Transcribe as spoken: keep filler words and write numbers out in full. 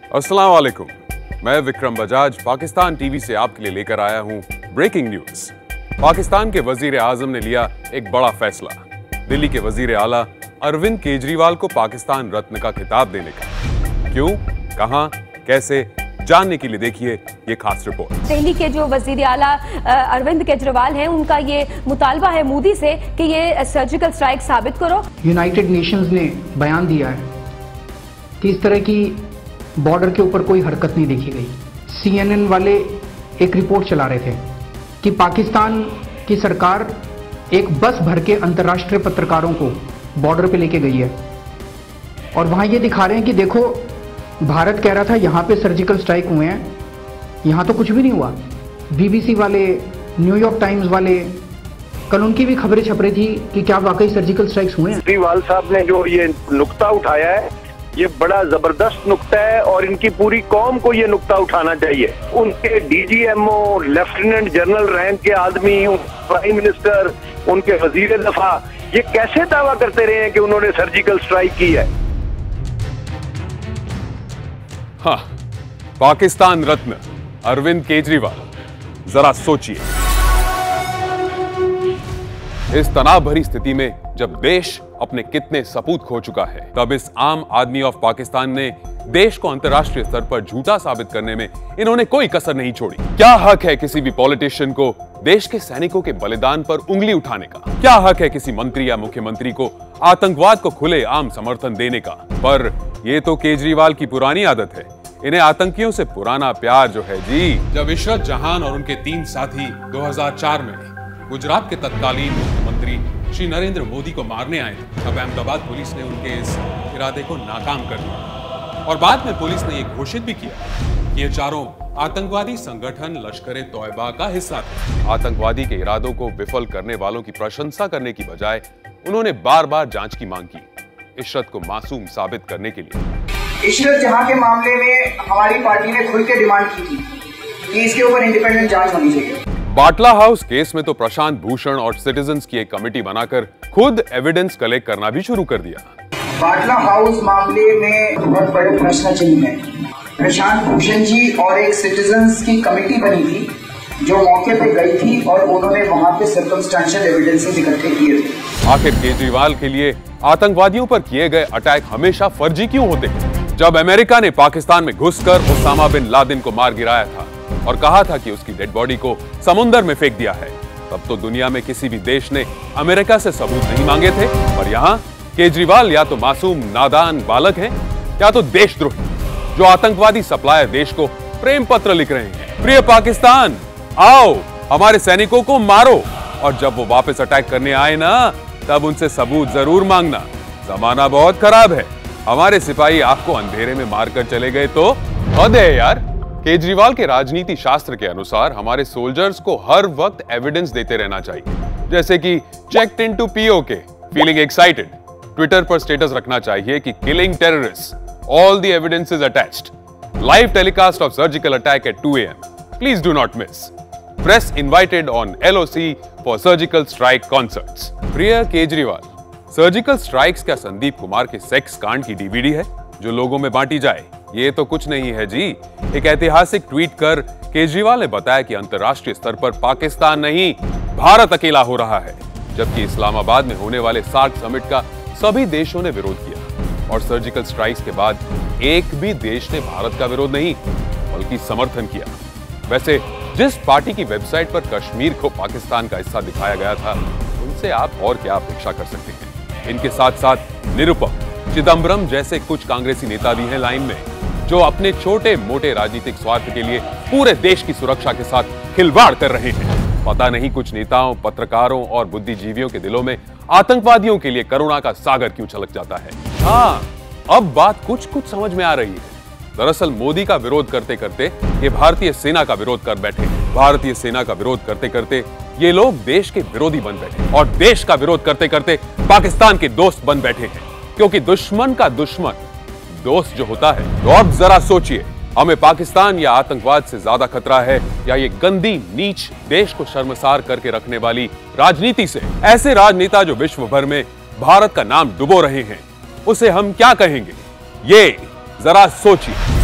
अस्सलाम वालेकुम, मैं विक्रम बजाज पाकिस्तान टीवी से आपके लिए लेकर आया हूं ब्रेकिंग न्यूज। पाकिस्तान के वजीर आजम ने लिया एक बड़ा फैसला, दिल्ली के वजीर आला अरविंद केजरीवाल को पाकिस्तान रत्न का खिताब देने का। क्यों, कहां, कैसे, जानने के लिए देखिए ये खास रिपोर्ट। दिल्ली के जो वजीर आला अरविंद केजरीवाल हैं, उनका ये मुतालबा है मोदी से कि ये सर्जिकल स्ट्राइक साबित करो। यूनाइटेड नेशंस ने बयान दिया है कि इस तरह की बॉर्डर के ऊपर कोई हरकत नहीं देखी गई। सीएनएन वाले एक रिपोर्ट चला रहे थे कि पाकिस्तान की सरकार एक बस भर के अंतर्राष्ट्रीय पत्रकारों को बॉर्डर पे लेके गई है और वहां ये दिखा रहे हैं कि देखो, भारत कह रहा था यहाँ पे सर्जिकल स्ट्राइक हुए हैं, यहाँ तो कुछ भी नहीं हुआ। बीबीसी वाले, न्यूयॉर्क टाइम्स वाले, कल उनकी भी खबरें छप रही थी कि क्या वाकई सर्जिकल स्ट्राइक्स हुए हैं। केजरीवाल साहब ने जो ये नुक्ता उठाया है, ये बड़ा जबरदस्त नुक्ता है और इनकी पूरी कौम को ये नुक्ता उठाना चाहिए। उनके डीजीएमओ, लेफ्टिनेंट जनरल रैंक के आदमी, प्राइम मिनिस्टर, उनके वजीर दफा, ये कैसे दावा करते रहे हैं कि उन्होंने सर्जिकल स्ट्राइक की है। हाँ, पाकिस्तान रत्न अरविंद केजरीवाल, जरा सोचिए, इस तनाव भरी स्थिति में जब देश अपने कितने सपूत खो चुका है, तब इस आम आदमी ऑफ पाकिस्तान ने देश को अंतर्राष्ट्रीय स्तर पर झूठा साबित करने में इन्होंने कोई कसर नहीं छोड़ी। क्या हक है किसी भी पॉलिटिशियन को देश के सैनिकों के बलिदान पर उंगली उठाने का? क्या हक है किसी मंत्री या मुख्यमंत्री को आतंकवाद को खुले आम समर्थन देने का? पर ये तो केजरीवाल की पुरानी आदत है, इन्हें आतंकियों से पुराना प्यार जो है जी। जब इशरत जहान और उनके तीन साथी दो हज़ार चार में गुजरात के तत्कालीन मुख्यमंत्री श्री नरेंद्र मोदी को मारने आए थे, तब अहमदाबाद पुलिस ने उनके इस इरादे को नाकाम कर दिया और बाद में पुलिस ने यह घोषित भी किया कि ये चारों आतंकवादी संगठन लश्कर-ए तौयबा का हिस्सा थे। आतंकवादी के इरादों को विफल करने वालों की प्रशंसा करने की बजाय उन्होंने बार बार जांच की मांग की, इशरत को मासूम साबित करने के लिए। इशरत जहां के मामले में हमारी पार्टी ने खुल के डिमांड की थी कि इसके ऊपर इंडिपेंडेंट जांच होनी चाहिए। बाटला हाउस केस में तो प्रशांत भूषण और सिटीजन्स की एक कमेटी बनाकर खुद एविडेंस कलेक्ट करना भी शुरू कर दिया। बाटला हाउस मामले में बहुत बड़े प्रश्न चिन्ह है। प्रशांत भूषण जी और एक सिटीजन्स की कमेटी बनी थी जो मौके पे गई थी और उन्होंने वहां पे सर्कमस्टेंशियल एविडेंसेस इकट्ठे किए थे। आखिर केजरीवाल के लिए आतंकवादियों पर किए गए अटैक हमेशा फर्जी क्यों होते हैं? जब अमेरिका ने पाकिस्तान में घुसकर ओसामा बिन लादेन को मार गिराया था और कहा था कि उसकी डेड बॉडी को समुंदर में फेंक दिया है, तब तो दुनिया में किसी भी देश ने अमेरिका से सबूत नहीं मांगे थे। पर यहाँ केजरीवाल या तो मासूम नादान बालक हैं या तो देशद्रोही जो आतंकवादी सप्लायर देश को प्रेम पत्र लिख रहे हैं। प्रिय पाकिस्तान, आओ हमारे सैनिकों को मारो, और जब वो वापस अटैक करने आए ना, तब उनसे सबूत जरूर मांगना। जमाना बहुत खराब है, हमारे सिपाही आपको अंधेरे में मारकर चले गए तो हद है यार। केजरीवाल के राजनीति शास्त्र के अनुसार हमारे सोल्जर्स को हर वक्त एविडेंस देते रहना चाहिए, जैसे कि checked into PoK, feeling excited. Twitter पर स्टेटस रखना चाहिए कि killing terrorist, all the evidence is attached. Live telecast of surgical attack at two A M, please do not miss. Press invited on L O C for surgical strike concerts. प्रिय Kejriwal, surgical strikes क्या संदीप कुमार के sex कांड की DVD है जो लोगों में बांटी जाए? ये तो कुछ नहीं है जी। एक ऐतिहासिक ट्वीट कर केजरीवाल ने बताया कि अंतर्राष्ट्रीय स्तर पर पाकिस्तान नहीं, भारत अकेला हो रहा है, जबकि इस्लामाबाद में होने वाले सार्क समिट का सभी देशों ने विरोध किया और सर्जिकल स्ट्राइक्स के बाद एक भी देश ने भारत का विरोध नहीं बल्कि समर्थन किया। वैसे जिस पार्टी की वेबसाइट पर कश्मीर को पाकिस्तान का हिस्सा दिखाया गया था, उनसे आप और क्या अपेक्षा कर सकते हैं? इनके साथ साथ निरुपम, चिदम्बरम जैसे कुछ कांग्रेसी नेता भी हैं लाइन में, जो अपने छोटे मोटे राजनीतिक स्वार्थ के लिए पूरे देश की सुरक्षा के साथ खिलवाड़ कर रहे हैं। पता नहीं कुछ नेताओं, पत्रकारों और बुद्धिजीवियों के दिलों में आतंकवादियों के लिए करुणा का सागर क्यों छलक जाता है। हाँ, अब बात कुछ कुछ समझ में आ रही है। दरअसल मोदी का विरोध करते करते ये भारतीय सेना का विरोध कर बैठे। भारतीय सेना का विरोध करते करते ये लोग देश के विरोधी बन बैठे और देश का विरोध करते करते पाकिस्तान के दोस्त बन बैठे हैं, क्योंकि दुश्मन का दुश्मन दोस्त जो होता है। तो अब जरा सोचिए, हमें पाकिस्तान या आतंकवाद से ज्यादा खतरा है या ये गंदी, नीच, देश को शर्मसार करके रखने वाली राजनीति से? ऐसे राजनेता जो विश्व भर में भारत का नाम डुबो रहे हैं, उसे हम क्या कहेंगे? ये जरा सोचिए।